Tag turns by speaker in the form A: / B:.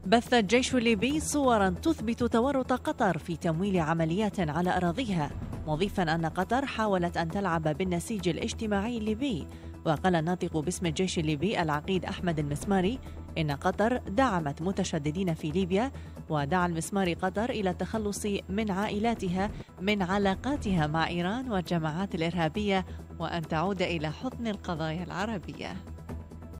A: بث الجيش الليبي صورا تثبت تورط قطر في تمويل عمليات على أراضيها، مضيفا أن قطر حاولت أن تلعب بالنسيج الاجتماعي الليبي. وقال الناطق باسم الجيش الليبي العقيد أحمد المسماري إن قطر دعمت متشددين في ليبيا، ودعا المسماري قطر إلى التخلص من عائلاتها من علاقاتها مع إيران والجماعات الإرهابية، وأن تعود إلى حضن القضايا العربية.